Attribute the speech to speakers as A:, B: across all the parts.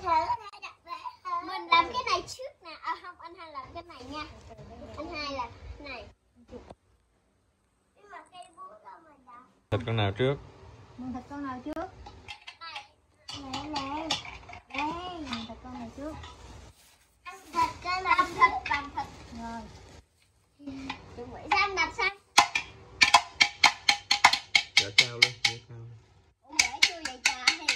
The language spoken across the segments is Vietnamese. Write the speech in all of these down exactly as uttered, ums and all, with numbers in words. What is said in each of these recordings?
A: Mình làm cái này trước nè. À không, anh hai làm cái này nha. Anh hai làm cái này.
B: Thịt con nào trước?
C: Mình thịt con nào trước? Nè nè. Đây, mình thịt con này trước.
A: Ăn thịt cái này. Làm thịt, làm thịt.
C: Rồi.
A: Chuẩn bị sang đập sang.
B: Dạ cao lên, dạ cao.
A: Ủa để chưa vậy trời.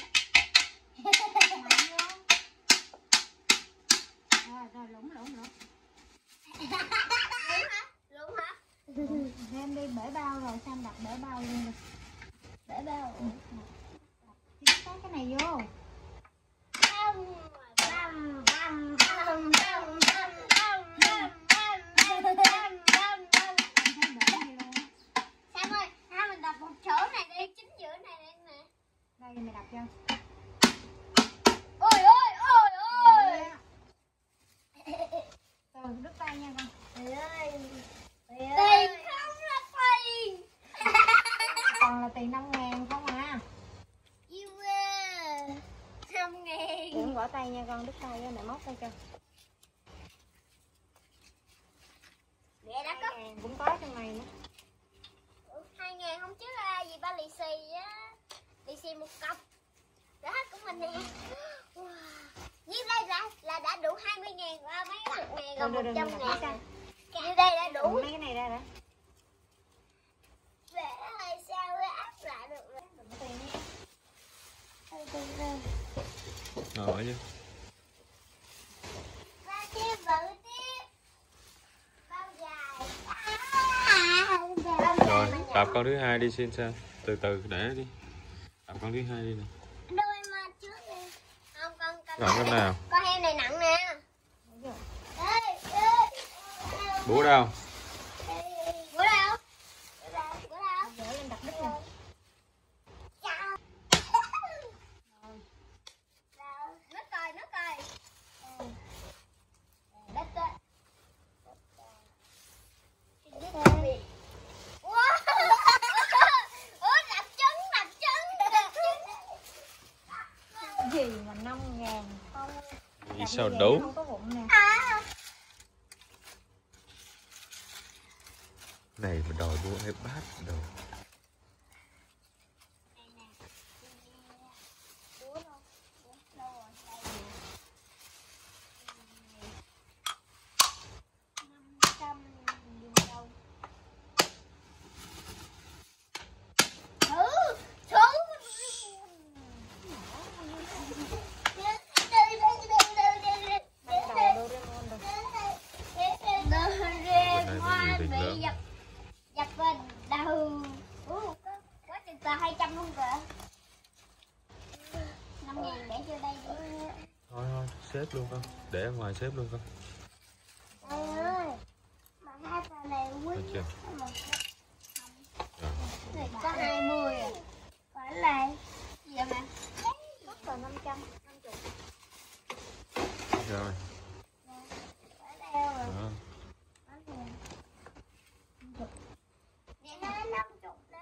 C: Rồi, rồi lủng lủng lủng.
A: Lủng hả? Lủng hả?
C: Em đi bể bao rồi, Sam đặt bể bao luôn rồi.
A: Bể bao.
C: Cái cái này vô.
A: Băm, băm, băm, băm, băm, băm, băm, băm, băm, băm, băm, băm. Sam ơi, hai mình đập một chỗ này đi, chính giữa này đi nè.
C: Đây mày đập cho.
A: Ôi ôi ôi ôi.
C: Từ đứt tay nha con.
A: Tiền ơi. Tiền không là tiền.
C: Còn là tiền năm ngàn không à.
A: Yêu ơi. năm ngàn.
C: Đừng bỏ tay nha con, đứt tay á, mẹ móc tay cho.
A: Mẹ đã có.
C: hai ngàn cũng có trong này nữa.
A: hai ngàn không chứ là gì ba lì xì á. Lì xì một cọc. Đó của mình nè. Wow. Như đây là, là đã đủ hai mươi ngàn và mấy chục ngàn còn một trăm ngàn. Như đây đã đủ.
C: Mấy cái này ra đã.
A: Mẹ ơi sao mới áp lại được vậy?
C: Tiền nha.
B: Rồi chứ.
A: Ba chia bự tiếp. Bao dài. À,
B: Rồi, đập con thứ hai đi xin sao? Từ từ để đi. Đập con thứ hai đi nè.
A: đôi mà trước đi. Không con con.
B: Rồi con nào?
A: Con heo này nặng nè. Ê, ê, ê.
B: Búa đâu?
A: Bữa đâu? Bữa đâu? Bữa đâu?
C: Dỡ lên đặt đứt nè.
A: Chào. Nước coi, nước coi. Đất ơi. Wow. Ủa, đập trứng, đập trứng, đập trứng.
C: Gì mà năm ngàn không.
B: Vì sao đủ?
C: Không có bụng nè.
A: À.
B: Này mà đòi mua hay bát đồ.
A: Bị dập dập vào đầu. Ủa, quá chừng tờ hai trăm luôn kìa. Năm ngàn để vô đây đi.
B: Thôi thôi, xếp luôn con. Để ở ngoài xếp luôn con.
A: Trời ơi, mà hai tờ này quý.
B: Được chưa?
A: Rồi. Có hai mươi à. Phải là gì vậy mẹ? Có tờ năm trăm.
B: Rồi.
A: Phải đeo rồi.
B: Đó.
A: Vậy nó năm chục đó.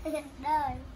A: Đời.